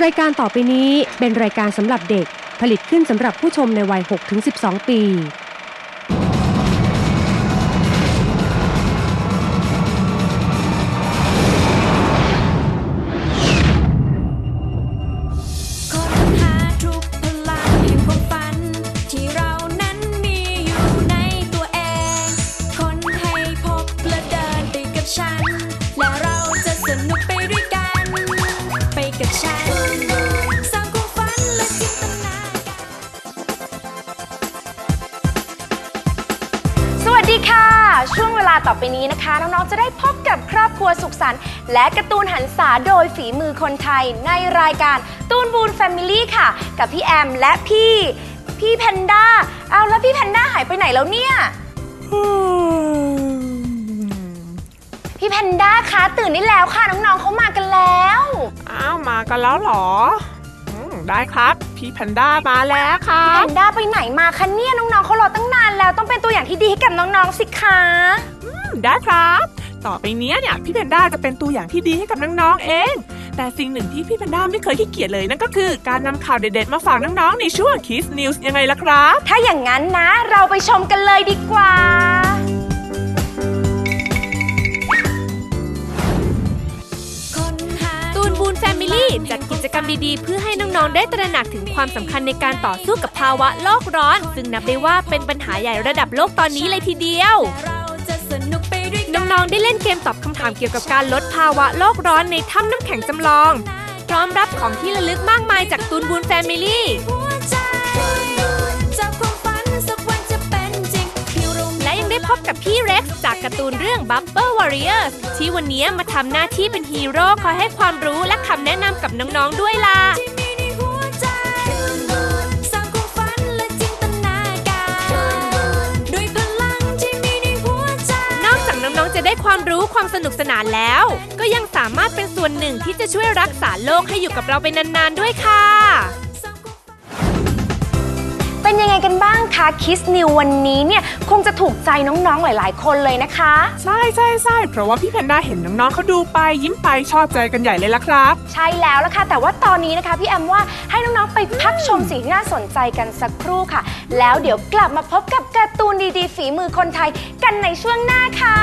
รายการต่อไปนี้เป็นรายการสำหรับเด็กผลิตขึ้นสำหรับผู้ชมในวัย 6-12 ปีช่วงเวลาต่อไปนี้นะคะน้องๆจะได้พบกับครอบครัวสุขสันต์และการ์ตูนหันษาโดยฝีมือคนไทยในรายการตูนบูนแฟมิลี่ค่ะกับพี่แอมและพี่แพนด้าเอาแล้วพี่แพนด้าหายไปไหนแล้วเนี่ยพี่แพนด้าคะตื่นได้แล้วค่ะน้องๆเขามากันแล้วอ้าวมากันแล้วเหรอได้ครับพี่แพนด้ามาแล้วค่ะพี่แพนด้าไปไหนมาคะเนี่ยน้องๆเขารอตั้งนานแล้วต้องเป็นตัวอย่างที่ดีให้กับน้องๆสิคะได้ครับต่อไปนี้เนี่ยพี่แพนด้าจะเป็นตัวอย่างที่ดีให้กับน้องๆเองแต่สิ่งหนึ่งที่พี่แพนด้าไม่เคยขี้เกียจเลยนั่นก็คือการนำข่าวเด็ดๆมาฝากน้องๆในช่วง Kids News ยังไงล่ะครับถ้าอย่างนั้นนะเราไปชมกันเลยดีกว่าตูนบูนแฟมิลี่จัดกิจกรรมดีๆเพื่อให้น้องๆได้ตระหนักถึงความสำคัญในการต่อสู้กับภาวะโลกร้อนซึ่งนับได้ว่าเป็นปัญหาใหญ่ระดับโลกตอนนี้เลยทีเดียวน้องๆได้เล่นเกมตอบคำถามเกี่ยวกับการลดภาวะโลกร้อนในถ้ำน้ำแข็งจำลองพร้อมรับของที่ระลึกมากมายจากตูนบูนแฟมิลี่และยังได้พบกับพี่เร็กซ์จากการ์ตูนเรื่อง Bubble Warriors ที่วันนี้มาทำหน้าที่เป็นฮีโร่คอยให้ความรู้และคำแนะนำกับน้องๆด้วยล่ะน้องๆจะได้ความรู้ความสนุกสนานแล้วก็ยังสามารถเป็นส่วนหนึ่งที่จะช่วยรักษาโลกให้อยู่กับเราไปนานๆด้วยค่ะเป็นยังไงกันบ้างคะ Kids News วันนี้เนี่ยคงจะถูกใจน้องๆหลายๆคนเลยนะคะใช่เพราะว่าพี่แพนด้าเห็นน้องๆเขาดูไปยิ้มไปชอบใจกันใหญ่เลยล่ะครับใช่แล้วล่ะค่ะแต่ว่าตอนนี้นะคะพี่แอมว่าให้น้องๆไปพักชมสิ่งที่น่าสนใจกันสักครู่ค่ะแล้วเดี๋ยวกลับมาพบกับการ์ตูนดีๆฝีมือคนไทยกันในช่วงหน้าค่ะ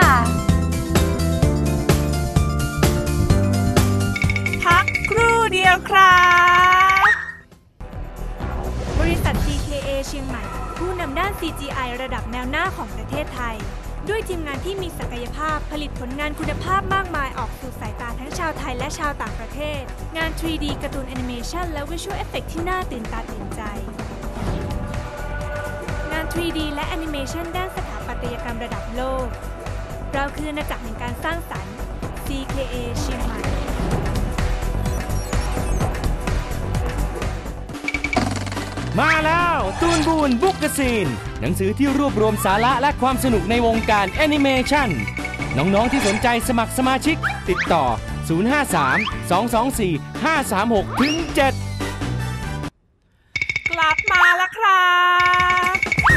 พักครู่เดียวครับบริษัท CKA เชียงใหม่ผู้นำด้าน CGI ระดับแนวหน้าของประเทศไทยด้วยทีมงานที่มีศักยภาพผลิตผลงานคุณภาพมากมายออกสู่สายตาทั้งชาวไทยและชาวต่างประเทศงาน 3D การ์ตูนแอนิเมชันและ Visual Effect ที่น่าตื่นตาตื่นใจงาน 3D และแอนิเมชันด้านสถาปัตยกรรมระดับโลกเราคืออาณาจักรแห่งการสร้างสรรค์ CKA เชียงใหม่มาแล้วตูนบูนบุ๊กกะซีนหนังสือที่รวบรวมสาระและความสนุกในวงการแอนิเมชันน้องๆที่สนใจสมัครสมาชิกติดต่อ053-224-536-7 กลับมาแล้วครับ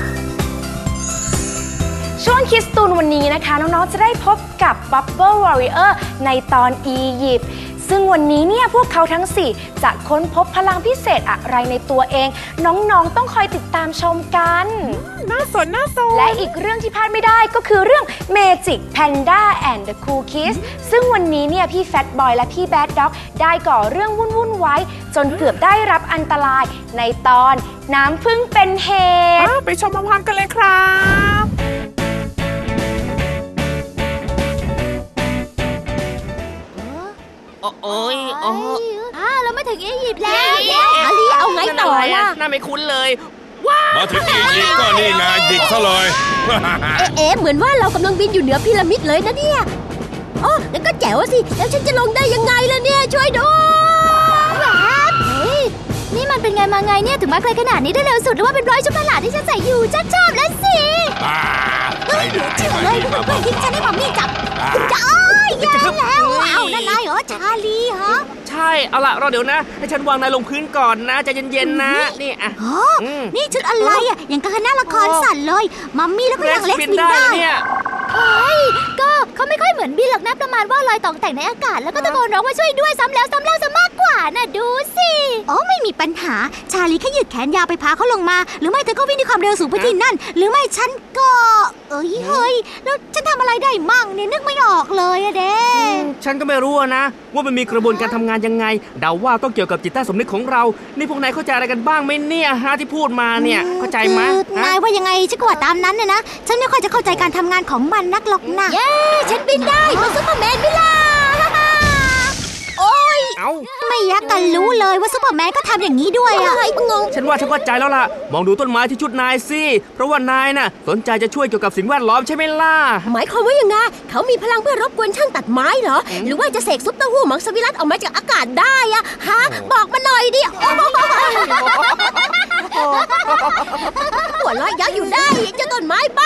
ช่วงคิดตูนวันนี้นะคะน้องๆจะได้พบกับ Bubble Warrior ในตอนอียิปต์ซึ่งวันนี้เนี่ยพวกเขาทั้ง4จะค้นพบพลังพิเศษอะไรในตัวเองน้องๆต้องคอยติดตามชมกันน่าสนและอีกเรื่องที่พลาดไม่ได้ก็คือเรื่อง Magic Panda and the Cool Kids ซึ่งวันนี้เนี่ยพี่แฟตบอยและพี่แบดด็อกได้ก่อเรื่องวุ่นไว้จนเกือบได้รับอันตรายในตอนน้ำผึ้งเป็นเหตุไปชมพร้อมๆกันเลยครับโอ้ยเรามาถึงอียิปต์แล้วอาลีเอาไงต่อล่ะน่าไม่คุ้นเลยมาถึงอียิปต์ก็นี่ไงดิกซะเลยเหมือนว่าเรากำลังบินอยู่เหนือพีระมิดเลยนะเนี่ยโอ้แล้วก็แจ๋วสิแล้วฉันจะลงได้ยังไงล่ะเนี่ยช่วยด้วยนี่มันเป็นไงมาไงเนี่ยถึงมาไกลขนาดนี้ได้เร็วสุดหรือว่าเป็นรอยชุดประหลาดที่ฉันใส่อยู่ฉันชอบแล้วสิเชื่อเลยเพื่อนๆที่ฉันให้มัมมี่จับแย่แล้วเอานั่นนายเหรอชาลีเหรอใช่เอาล่ะรอเดี๋ยวนะให้ฉันวางนายลงพื้นก่อนนะใจเย็นๆนะนี่อ่ะนี่ชุดอะไรอ่ะอย่างกับคณะละครสั่นเลยมัมมี่แล้วก็อย่างเล็กบินได้เนี่ยก็เขาไม่ค่อยเหมือนบินหรอกนะประมาณว่าลอยต่องแต่งในอากาศแล้วก็ตะโกนร้องว่าช่วยด้วยซ้ำแล้วซ้ำมากกว่าารน่ะดูสิโอ้ไม่มีปัญหาชาลีแค่ยืดแขนยาวไปพาเขาลงมาหรือไม่เธอก็วิ่งด้วยความเร็วสูงไปที่นั่นหรือไม่ฉันก็เฮ้ยแล้วฉันทำอะไรได้มั่งเนี่ยนึกไม่ออกเลยอะเด้ฉันก็ไม่รู้นะว่ามันมีกระบวนการทำงานยังไงเดาว่าต้องเกี่ยวกับจิตใต้สำนึกของเรานี่พวกนายเข้าใจอะไรกันบ้างไหมเนี่ยฮะที่พูดมาเนี่ยเข้าใจไหมนายว่ายังไงฉันก็ว่าตามนั้นนะฉันไม่ค่อยจะเข้าใจการทำงานของมันนักหรอกนะเย้ฉันบินได้เหมือนซุปเปอร์แมนบิล่าโอ้ยไม่อยากกันรู้เลยว่าซุปเปอร์แมนก็ทำอย่างนี้ด้วยอะงงฉันว่าฉันเข้าใจแล้วล่ะมองดูต้นไม้ที่ชุดนายสิเพราะว่านายน่ะสนใจจะช่วยเกี่ยวกับสิ่งแวดล้อมใช่ไหมล่ะหมายความว่ายังไงเขามีพลังเพื่อรบกวนช่างตัดไม้เหรอหรือว่าจะเสกซุปเต้าหู้มังสวิรัติออกมาจากอากาศได้อะฮะบอกมาหน่อยดิหัวเราะยักอยู่ได้เจ้าต้นไม้บ้า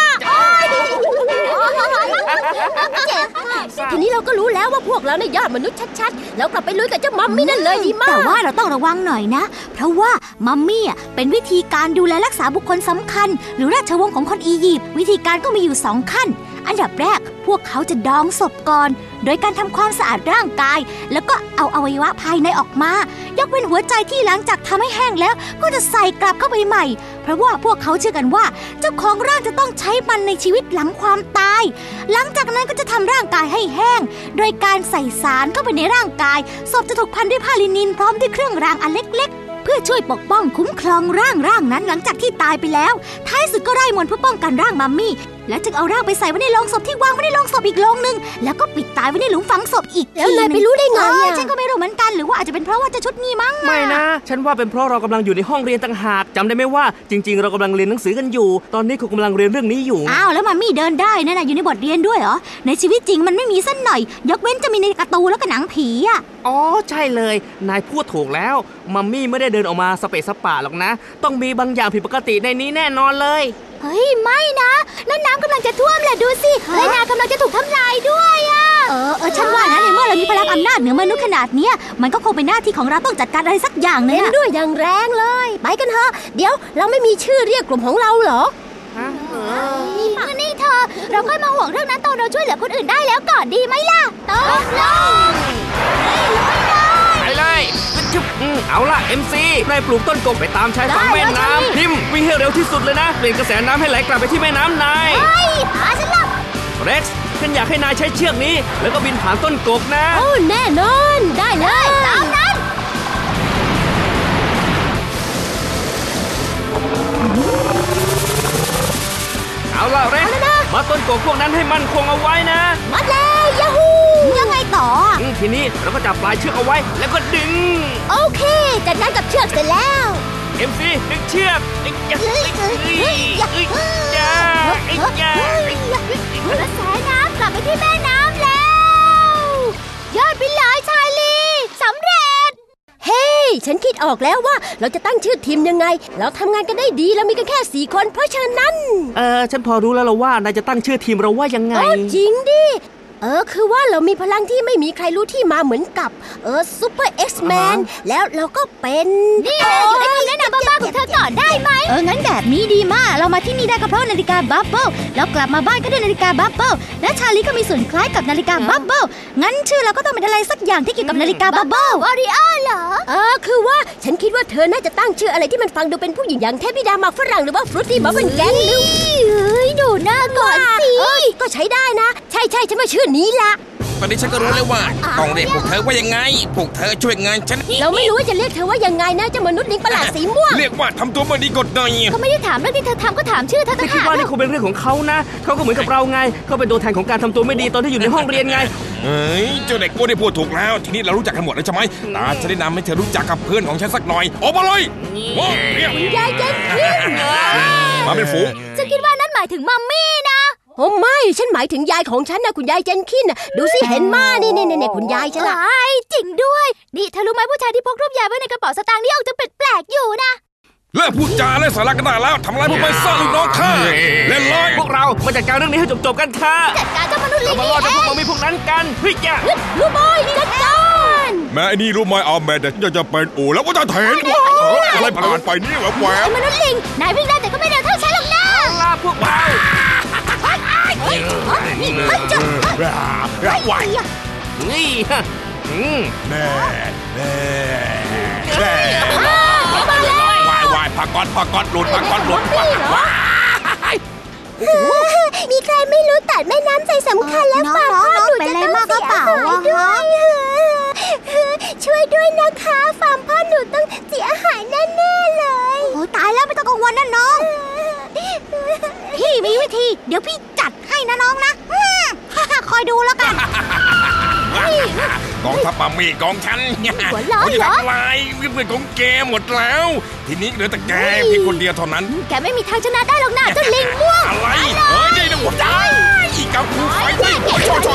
เจ็บทีนี้เราก็รู้แล้วว่าพวกเราในยอดมนุษย์ชัดๆแล้วกลับไปลุยกับเจ้ามัมมี่นั่นเลยดีมากแต่ว่าเราต้องระวังหน่อยนะเพราะว่ามัมมี่เป็นวิธีการดูแลรักษาบุคคลสำคัญหรือราชวงศ์ของคนอียิปต์วิธีการก็มีอยู่2 ขั้นอันดับแรกพวกเขาจะดองศพก่อนโดยการทำความสะอาดร่างกายแล้วก็เอาอวัยวะภายในออกมายกเว้นหัวใจที่หลังจากทำให้แห้งแล้วก็จะใส่กลับเข้าไปใหม่เพราะว่าพวกเขาเชื่อกันว่าเจ้าของร่างจะต้องใช้มันในชีวิตหลังความตายหลังจากนั้นก็จะทำร่างกายให้แห้งโดยการใส่สารเข้าไปในร่างกายศพจะถูกพันด้วยผ้าลินินพร้อมด้วยเครื่องรางอันเล็กๆเพื่อช่วยปกป้องคุ้มครองร่างนั้นหลังจากที่ตายไปแล้วท้ายสุดก็ไล่มนต์เพื่อป้องกันร่างมัมมี่แล้วจึงเอาร่างไปใส่ไว้ในโลงศพที่วางไว้ในโลงศพอีกโลงนึงแล้วก็ปิดตายไว้ในหลุมฝังศพอีกแล้วนายไปรู้ได้ไงฉันก็ไม่รู้เหมือนกันหรือว่าอาจจะเป็นเพราะว่าจะชุดนี้มั้งไม่นะฉันว่าเป็นเพราะเรากำลังอยู่ในห้องเรียนต่างหากจำได้ไหมว่าจริงๆเรากำลังเรียนหนังสือกันอยู่ตอนนี้คุณกำลังเรียนเรื่องนี้อยู่อ้าวแล้วมัมมี่เดินได้นั่นน่ะอยู่ในบทเรียนด้วยเหรอในชีวิตจริงมันไม่มีสักหน่อยยกเว้นจะมีในการ์ตูนแล้วก็หนังผีอ่ะอ๋อใช่เลยนายพูดถูกแล้วมัมมี่ไม่ได้เดินออกมาสเปะสปะหรอกนะต้องมีบางอย่างผิดปกติในนี้แน่นอนเลยเฮ้ยไม่นะนั่นน้ำกำลังจะท่วมแหละดูสิไรนากำลังจะถูกทำลายด้วยอ่ะฉันว่านะในเมื่อเรามีพลังอำนาจเหนือมนุษย์ขนาดนี้มันก็คงเป็นหน้าที่ของเราต้องจัดการอะไรสักอย่างนึงนะด้วยอย่างแรงเลยไปกันเถอะเดี๋ยวเราไม่มีชื่อเรียกกลุ่มของเราเหรอนี่เธอเราค่อยมาห่วงเรื่องนั้นตอนเราช่วยเหลือคนอื่นได้แล้วก่อนดีไหมล่ะตกลงไปเลยเอาล่ะ MC นายปลูกต้นกบไปตามชายฝั่งแม่น้ำพิมพ์วิ่งให้เร็วที่สุดเลยนะเปลี่ยนกระแสน้ำให้ไหลกลับไปที่แม่น้ำนายหาฉันละเร็กซ์ฉันอยากให้นายใช้เชือกนี้แล้วก็บินผ่านต้นกบนะโอ้แน่นอนได้เลยตามนั้นเอาล่ะเร็กซ์มาต้นกบพวกนั้นให้มั่นคงเอาไว้นะมัดเลยยาฮูยังไงต่อทีนี้เราก็จับปลายเชือกเอาไว้แล้วก็ดึงโอเคจัดการกับเชือกเสร็จแล้ว MC ดึงเชือกกระแสน้ำกลับไปที่แม่น้ำแล้วยอดไปเลยชายลีสำเร็จเฮ้ฉันคิดออกแล้วว่าเราจะตั้งชื่อทีมยังไงเราทำงานกันได้ดีแล้วมีกันแค่4 คนเพราะฉะนั้นฉันพอรู้แล้วล่ะว่านายจะตั้งชื่อทีมเราว่ายังไงจริงดิคือว่าเรามีพลังที่ไม่มีใครรู้ที่มาเหมือนกับซูเปอร์เอ็กซ์แมนแล้วเราก็เป็นนี่อยู่ในคำแนะนำบ้าๆของเธอก่อนได้ไหมงั้นแบบนี้ดีมากเรามาที่นี่ได้ก็เพราะนาฬิกาบับเบิ้ลแล้วกลับมาบ้านก็ได้นาฬิกาบับเบิ้ลและชาลีก็มีส่วนคล้ายกับนาฬิกาบับเบิ้ลงั้นชื่อเราก็ต้องเป็นอะไรสักอย่างที่เกี่ยวกับนาฬิกาบับเบิ้ลวอริโอเหรอคือว่าฉันคิดว่าเธอน่าจะตั้งชื่ออะไรที่มันฟังดูเป็นผู้หญิงอย่างเทพธิดาหมากฝรั่งหรือว่าฟรุตตี้บับเบิ้ลแกงหรือดูหน้าก่อนสิก็ใช้ได้นะใช่ฉันว่าชื่อนี้ละตอนนี้ฉันก็รู้แล้วว่าต้องเรียกพวกเธอว่ายังไงพวกเธอช่วยงานฉันเราไม่รู้ว่าจะเรียกเธอว่ายังไงนะเจ้ามนุษย์ลิงประหลาดสีม่วงเรียกว่าทำตัวไม่ดีกดหน่อยเขาไม่ได้ถามเรื่องที่เธอทำก็ถามชื่อเธอคิดว่านี่คงเป็นเรื่องของเขานะเขาก็เหมือนกับเราไงเขาเป็นตัวแทนของการทำตัวไม่ดีตอนที่อยู่ในห้องเรียนไงเจ้าเด็กพวกนี้พูดถูกแล้วทีนี้เรารู้จักกันหมดแล้วใช่ไหมตาจะได้นำให้เธอรู้จักกับเพื่อนของฉันสักหน่อยออกมาเลยคุณยายเจนคินมาเป็นฝูงฉันคิดว่านั่นหมายถึงมัมมี่นะโอ้ไม่ฉันหมายถึงยายของฉันนะคุณยายเจนคินน่ะดูสิเห็นมานี่คุณยายฉันล่ะจริงด้วยนี่เธอรู้ไหมผู้ชายที่พกรูปยายไว้ในกระเป๋าสตางค์นี่ออกจะแปลกๆอยู่นะเลิกพูดจาและสาระกันได้แล้วทำอะไรพวกไม่ซ่าลูกน้องข้าเล่นเลยพวกเรามาจัดการเรื่องนี้ให้จบๆกันค่ะจัดการเจ้ามนุษย์ลิงมาล่อเจ้าพวกมันมีพวกนั้นกันเฮ้ยจ้ะลูกบอยจัดการแม่นี่รู้ไหมเอาแม่แต่ฉันจะเป็นอู่แล้วก็จะเห็นอะไรผ่านไปนี่แหวแหวมนุษย์ลิงนายวิ่งได้แต่ก็ไม่เร็วเท่าฉันหรอกนะลาพวกเรานี่นี่แน่วายผักก้อนหลุดมีใครไม่รู้ตัดแม่น้ำใจสำคัญแล้วฟาร์มพ่อหนูจะต้องเสียหายด้วยช่วยด้วยนะคะฟาร์มพ่อหนูต้องเสียหายแน่ๆเลยโอ้ตายแล้วไม่ต้องกังวลนะน้องพี่มีวิธีเดี๋ยวพี่จัดให้นะน้องนะคอยดูแล้วกันกองทัพมัมมี่กองฉันเขาจะทำลายเพื่อนของแกหมดแล้วทีนี้เหลือแต่แกเพียงคนเดียวเท่านั้นแกไม่มีทางชนะได้หรอกนะเจ้าลิงม่วงอะไรเฮ้ยนี่นะหัวใจอีกกับกูไฟนี่จ่อ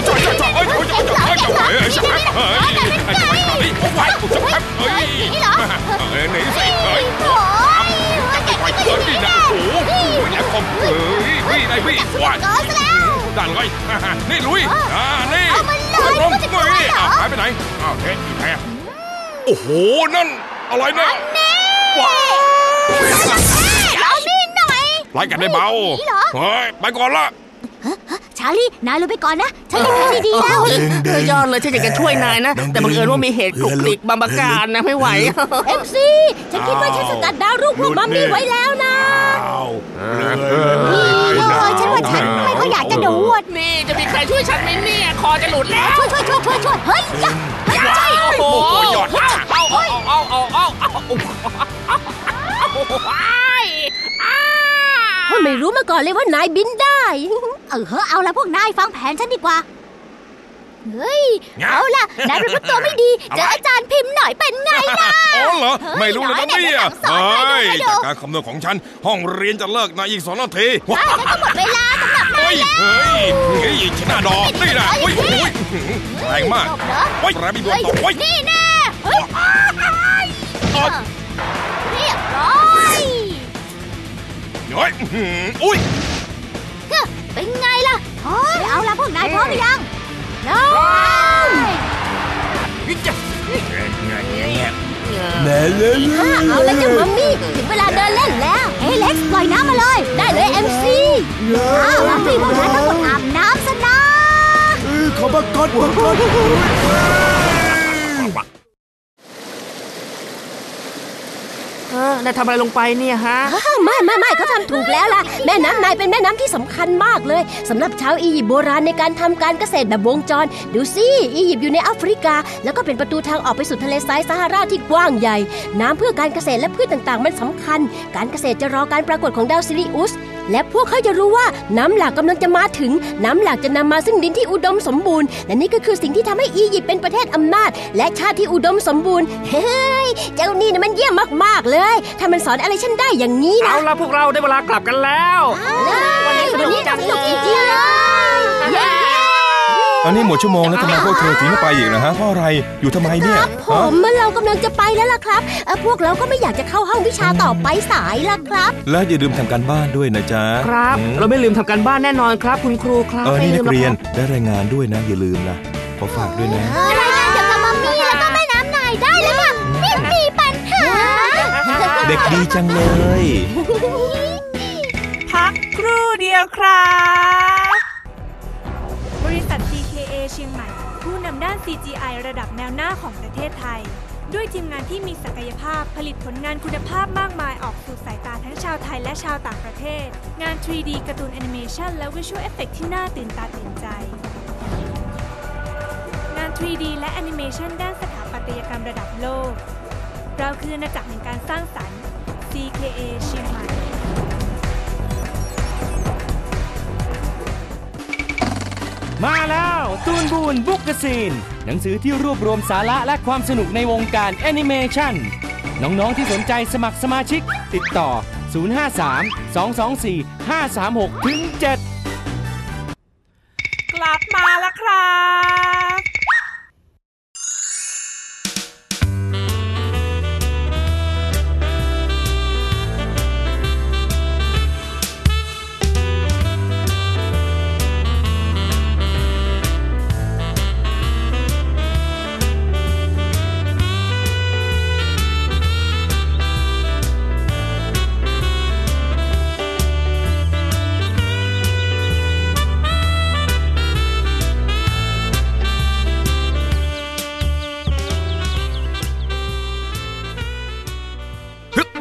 หนีสิเฮ้ยจับไปนี่นะโอ้โหแล้วคมพี่ได้พี่ว่าได้เลยนี่ลุยนี่ลงมือหายไปไหนเฮ้ยอยู่ไหนโอ้โหนั่นอะไรนะว้าวเอานี่หน่อยไล่กันได้เบาเฮ้ยไปก่อนละชาลีนายลงไปก่อนนะฉันจะทำดีๆแล้วยอดเลยฉันอยากจะช่วยนายนะแต่บังเอิญว่ามีเหตุกลุกคลิกบางประการนะไม่ไหว MC ฉันคิดว่าฉันสกัดดาวรูปพวกมัมมี่ไว้แล้วนะฉันว่าฉันไม่ค่อยอยากจะดูนี่จะมีใครช่วยฉันไหมเนี่ยคอจะหลุดแล้วช่วยเฮ้ยใช่โอ้โหยอดไม่รู้มาก่อนเลยว่านายบินได้เอาละพวกนายฟังแผนฉันดีกว่าเฮ้ยเอาล่ะนายเป็นพวกตัวไม่ดีเจออาจารย์พิมพ์หน่อยเป็นไงนะอ๋อเหรอไม่รู้เลยนะเนี่ยเฮ้ยจากการคำนวณของฉันห้องเรียนจะเลิกในอีก2 นาทีฉันก็หมดเวลาสำหรับนายแล้วเฮ้ยชนะดอกนี่นะแรงมากแรงมีดวงตกนี่แน่เรียบร้อยอุ้ยเป็นไงล่ะเอาละพวกนายพร้อมหรือยังพร้อมเอาละเจ้ามัมมี่ถึงเวลาเดินเล่นแล้วเล็กซ์ปล่อยน้ำมาเลยได้เลย MC มัมมี่พวกนายทั้งหมดอาบน้ำซะนะขอบักก้อนนายทำอะไรลงไปเนี่ยฮะไม่เขาทำถูกแล้วล่ะแม่น้ำนายเป็นแม่น้ำที่สำคัญมากเลยสำหรับชาวอียิปต์โบราณในการทำการเกษตรแบบวงจรดูสิอียิปต์อยู่ในแอฟริกาแล้วก็เป็นประตูทางออกไปสู่ทะเลทรายซาฮาราที่กว้างใหญ่น้ำเพื่อการเกษตรและพืชต่างๆมันสำคัญการเกษตรจะรอการปรากฏของดาวซิริอุสและพวกเขาจะรู้ว่าน้ำหลากกำลังจะมาถึงน้ำหลากจะนำมาซึ่งดินที่อุดมสมบูรณ์และนี่ก็คือสิ่งที่ทำให้อียิปต์เป็นประเทศอำนาจและชาติที่อุดมสมบูรณ์เฮ้ยเจ้านี่มันเยี่ยมมากๆเลยถ้ามันสอนอะไรฉันได้อย่างนี้นะเอาล่ะพวกเราได้เวลากลับกันแล้ววันนี้สนุกจังจริงๆเลยอันนี้หมดชั่วโมงแล้วทำไมพวกเธอถึงไม่ไปอีกนะฮะเพราะอะไรอยู่ทำไมเนี่ยเรากำลังจะไปแล้วล่ะครับพวกเราก็ไม่อยากจะเข้าห้องวิชาต่อไปสายล่ะครับและอย่าลืมทำการบ้านด้วยนะจ๊ะครับเราไม่ลืมทำการบ้านแน่นอนครับคุณครูครับนี่นักเรียนได้รายงานด้วยนะอย่าลืมนะขอฝากด้วยนะรายงานเกี่ยวกับมัมมี่แล้วก็แม่น้ำนายได้เลยค่ะไม่มีปัญหาเด็กดีจังเลยพักครู่เดียวครับบริษัท CKA เชียงใหม่ผู้นำด้าน CGI ระดับแนวหน้าของประเทศไทยด้วยทีมงานที่มีศักยภาพผลิตผลงานคุณภาพมากมายออกสู่สายตาทั้งชาวไทยและชาวต่างประเทศงาน 3D การ์ตูนแอนิเมชันและ Visual Effect ที่น่าตื่นตาตื่นใจงาน 3D และแอนิเมชันด้านสถาปัตยกรรมระดับโลกเราคืออาณาจักรแห่งการสร้างสรรค์ CKA เชียงใหม่มาแล้วตูนบูนบุ๊กกซีนหนังสือที่รวบรวมสาระและความสนุกในวงการแอนิเมชันน้องๆที่สนใจสมัครสมาชิกติดต่อ053-224-536-7 กลับมาแล้วครับ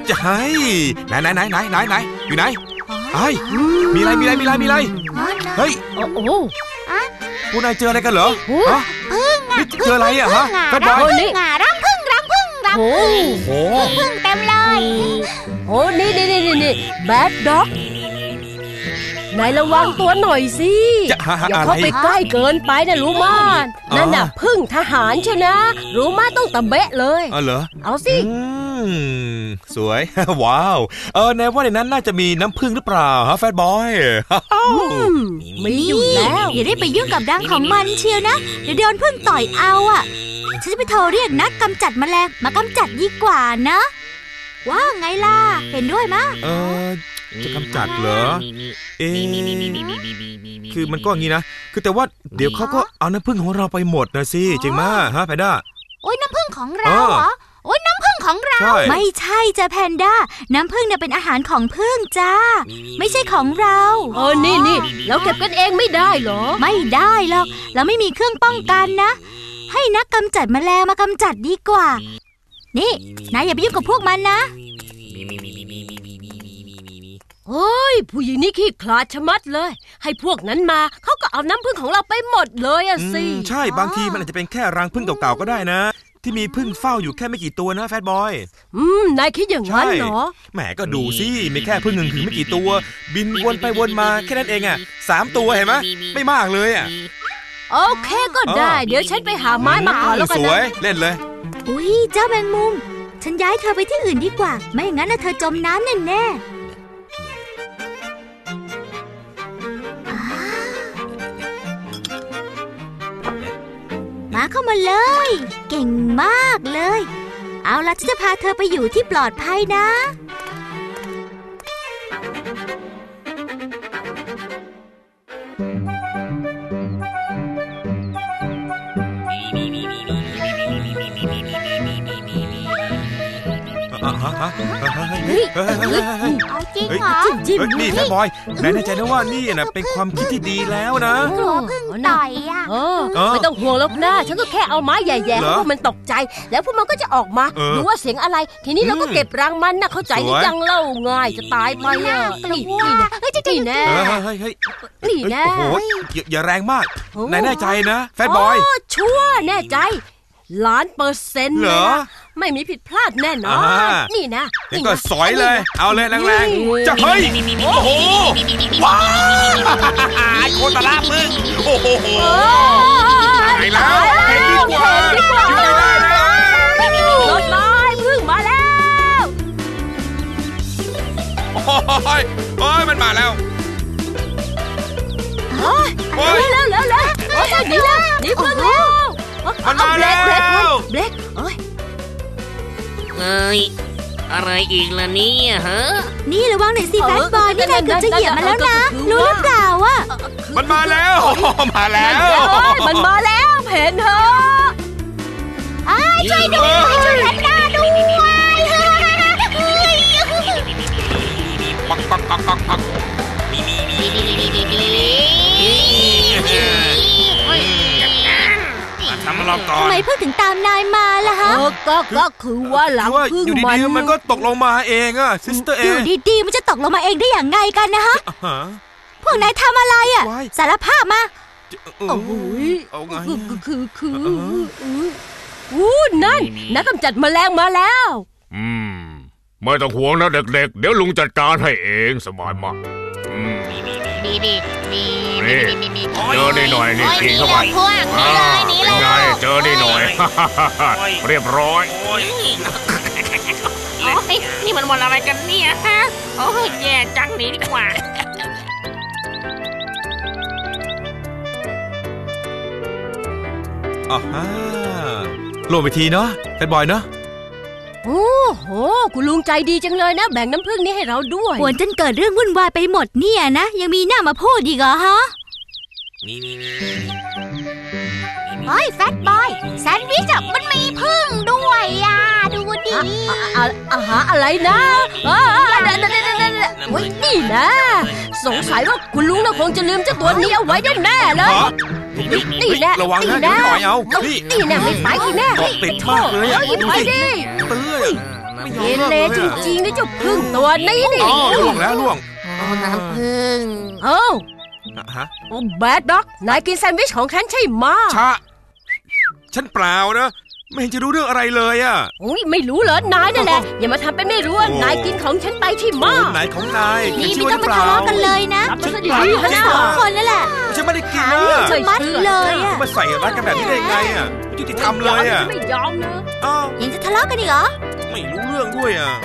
จะให้ไหนอยู่ไหนไอ้มีอะไรเฮ้ยโอ้โหพวกนายเจออะไรกันเหรอพึ่งอ่ะเจออะไรอ่ะฮะกันบอยรังพึ่งโอ้โหพึ่งเต็มเลยโอ้นี่แบดด็อกนายระวังตัวหน่อยสิอย่าเข้าไปใกล้เกินไปนะรู้มานั่นน่ะพึ่งทหารเชียวนะรู้มาต้องตะเบะเลยเหรอเอาสิสวยว้าวแนว่าในนั้นน่าจะมีน้ำผึ้งหรือเปล่าฮะแฟตบอยมีอยู่แล้วอย่าได้ไปยุ่งกับรังของมันเชียวนะเดี๋ยวโดนผึ้งต่อยเอาอ่ะฉันจะไปโทรเรียกนักกำจัดแมลงมากำจัดดีกว่านะว่าไงล่ะเห็นด้วยมะจะกำจัดเหรอคือมันก็อย่างนี้นะคือแต่ว่าเดี๋ยวเขาก็เอาน้ำผึ้งของเราไปหมดนะสิจริงมากฮะแพนด้าโอ้ยน้ำผึ้งของเราเหรอโอ้ยน้ำผึ้งของเราไม่ใช่จ้ะแพนด้าน้ำผึ้งเนี่ยเป็นอาหารของผึ้งจ้าไม่ใช่ของเรานี่เราเก็บกันเองไม่ได้เหรอไม่ได้หรอกเราไม่มีเครื่องป้องกันนะให้นักกำจัดแมลงมากำจัดดีกว่านี่นายอย่าไปยุ่งกับพวกมันนะเฮ้ยผู้หญิงนี่ขี้ขลาดชะมัดเลยให้พวกนั้นมาเขาก็เอาน้ำผึ้งของเราไปหมดเลยอะสิใช่บางทีมันอาจจะเป็นแค่รังผึ้งเก่าๆก็ได้นะที่มีผึ้งเฝ้าอยู่แค่ไม่กี่ตัวนะแฟตบอยนายคิดอย่างนั้นเหรอแหมก็ดูสิมีแค่ผึ้งถึงไม่กี่ตัวบินวนไปวนมาแค่นั้นเองอ่ะ3 ตัวเห็นไหมไม่มากเลยอ่ะโอเคก็ได้เดี๋ยวฉันไปหาไม้มาก่อนแล้วกันนะสวยเล่นเลยอุ้ยเจ้าแมงมุมฉันย้ายเธอไปที่อื่นดีกว่าไม่อย่างนั้นเธอจมน้ำแน่มาเข้ามาเลยเก่งมากเลยเอาล่ะฉันจะพาเธอไปอยู่ที่ปลอดภัยนะเอาจริงเหรอนี่แฟตบอยนายแน่ใจนะว่านี่นะเป็นความคิดที่ดีแล้วนะกลัวพึ่งต่อยอ่ะไม่ต้องห่วงแล้วนะฉันก็แค่เอาไม้ใหญ่ๆให้พวกมันตกใจแล้วพวกมันก็จะออกมาดูว่าเสียงอะไรทีนี้เราก็เก็บรังมันนะเข้าใจหรือยังเล่าง่ายจะตายไปอ่ะนี่นะนี่แน่นี่แน่โอ้โหอย่าแรงมากนายแน่ใจนะแฟตบอยชัวร์แน่ใจ1,000,000%เลยนะไม่มีผิดพลาดแน่นอนนี่นะนี่ก็สอยเลยเอาเลยแรงๆจะเฮ้ยโอ้โหว้าวโคตรละมึงโอ้โหไปแล้วเห็นดีกว่าอยู่ไม่ได้แล้วรถไม้พึ่งมาแล้วโอ้ยมันมาแล้วโอ้ยแล้วโอ้ยหนีแล้วหนีพึ่งแล้วมันมาแล้วเบรกโอ้ยอะไรอีกล่ะเนี่ยฮะนี่ระวังหน่อยสิแฟตบอยนี่นายเกือบจะเหยียบมาแล้วนะรู้หรือเปล่าอ่ะมันมาแล้วมันมาแล้วเพนเธอช่วยด้วยช่วยแพนด้าด้วยปักทำเราก่อนทำไมพึ่งถึงตามนายมาล่ะฮะก็คือว่าหลังพึ่งมันก็ตกลงมาเองอะซิสเตอร์เออยู่ดีๆมันจะตกลงมาเองได้อย่างไงกันนะฮะพวกนายทำอะไรอะสารภาพมาโอ้ยนั่นนักกำจัดแมลงมาแล้วไม่ต้องห่วงนะเด็กๆเดี๋ยวลุงจัดการให้เองสบายมากนี่เจอได้หน่อยนี่กินเข้าไปเป็นไงเจอได้หน่อยเรียบร้อยนี่มันวันอะไรกันเนี่ยฮะโอ้ยแย่จังหนีดีกว่าลงไปทีเนาะแฟตบอยเนาะโอ้โหคุณลุงใจดีจังเลยนะแบ่งน้ำผึ้งนี้ให้เราด้วยปวนจนเกิดเรื่องวุ่นวายไปหมดเนี่ยนะยังมีหน้ามาพูดอีกเหรอฮะเฮ้ยแฟตบอยแซนด์วิชมันมีผึ้งด้วยอ่ะดูดิอาหารอะไรนะนี่นะสงสัยว่าคุณลุงน่ะคงจะลืมเจ้าตัวนี้เอาไว้แน่ๆเลยนี่แน่ระวังนะเดี๋ยวหน่อยเอานี่แน่ไม่ไปอีกแน่ติดมากเลยไปดิเกเรจริงๆนะเจ้าพึ่งตัวนี้นี่ล่วงแล้วล่วงน้ำพึ่งเอ้าฮะแบดด็อกนายกินแซนด์วิชของฉันใช่ไหมฉันเปล่านะไม่เห็นจะรู้เรื่องอะไรเลยอ่ะอุ้ยไม่รู้เหรอนายนั่นแหละอย่ามาทำเป็นไม่รู้นายกินของฉันไปใช่ไหมไหนของนายนี่ไม่ต้องมาทะเลาะกันเลยนะรับมาซะดีทั้งสองคนนั่นแหละฉันไม่ได้กินนะใช่มัดเลยอะมาใส่ร้ายกันแบบนี้ได้ยังไงอ่ะไม่ยุติธรรมเลยอ่ะไม่ยอมนะอ้าวยังจะทะเลาะกันอีกเหรอไม่รู้เรื่องด้วยอ่ะ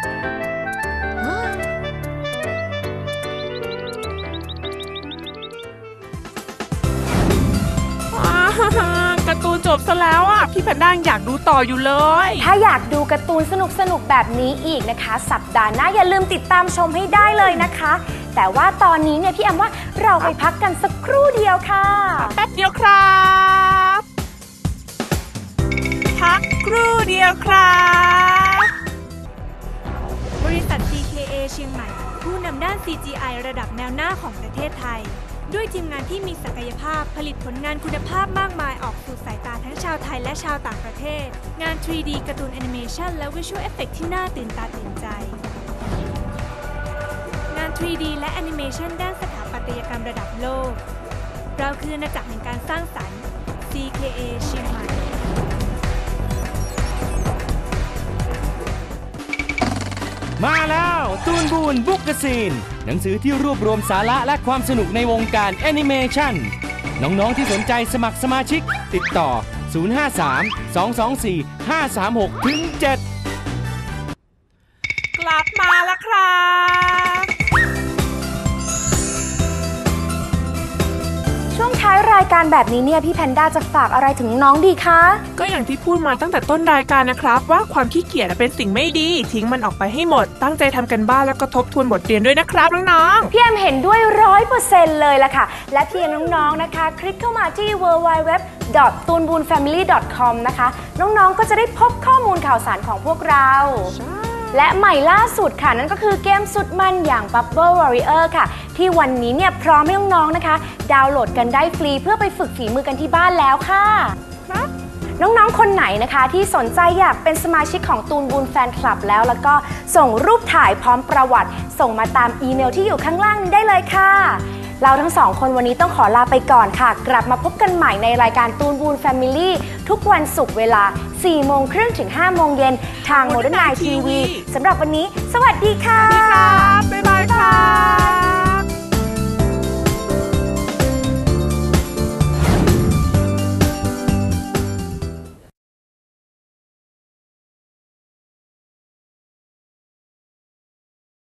การ์ตูนจบซะแล้วอ่ะพี่แพนด้าอยากดูต่ออยู่เลยถ้าอยากดูการ์ตูนสนุกๆแบบนี้อีกนะคะ สัปดาห์หน้าอย่าลืมติดตามชมให้ได้เลยนะคะ แต่ว่าตอนนี้เนี่ยพี่แอมว่าเราไปพักกันสักครู่เดียวค่ะแป๊บเดียวครับพักครู่เดียวครับบริษัท CKA เชียงใหม่ ผู้นำด้าน CGI ระดับแนวหน้าของประเทศไทย ด้วยทีมงานที่มีศักยภาพผลิตผลงานคุณภาพมากมายออกสู่สายตาทั้งชาวไทยและชาวต่างประเทศ งาน 3D การ์ตูนแอนิเมชันและ Visual Effect ที่น่าตื่นตาตื่นใจ งาน 3D และแอนิเมชันด้านสถาปัตยกรรมระดับโลก เราคืออาณาจักรแห่งการสร้างสรรค์ CKA เชียงใหม่มาแล้วตูนบูนบุ๊กกซีนหนังสือที่รวบรวมสาระและความสนุกในวงการแอนิเมชันน้องๆที่สนใจสมัครสมาชิกติดต่อ 053-224-536-7 กลับมาแล้วครับช่วงท้ายรายการแบบนี้เนี่ยพี่แพนด้าจะฝากอะไรถึงน้องดีคะก็อย่างที่พูดมาตั้งแต่ต้นรายการนะครับว่าความขี้เกียจเป็นสิ่งไม่ดีทิ้งมันออกไปให้หมดตั้งใจทำกันบ้านแล้วก็ทบทวนบทเรียนด้วยนะครับน้องๆพี่แอมเห็นด้วย 100% เลยล่ะค่ะและเพียงน้องๆนะคะคลิกเข้ามาที่ www.toonboonfamily.com นะคะน้องๆก็จะได้พบข้อมูลข่าวสารของพวกเราและใหม่ล่าสุดค่ะนั่นก็คือเกมสุดมันอย่าง Bubble Warrior ค่ะที่วันนี้เนี่ยพร้อมให้น้องๆนะคะดาวน์โหลดกันได้ฟรีเพื่อไปฝึกฝีมือกันที่บ้านแล้วค่ะน้องๆคนไหนนะคะที่สนใจอยากเป็นสมาชิกของตูนบูนแฟนคลับแล้วก็ส่งรูปถ่ายพร้อมประวัติส่งมาตามอีเมลที่อยู่ข้างล่างนี้ได้เลยค่ะเราทั้งสองคนวันนี้ต้องขอลาไปก่อนค่ะกลับมาพบกันใหม่ในรายการตูนบูนแฟมิลี่ทุกวันศุกร์เวลา 4 โมงครึ่งถึง 5 โมงเย็นทาง Modern Night TV สำหรับวันนี้สวัสดีค่ะบ๊ายบายครับ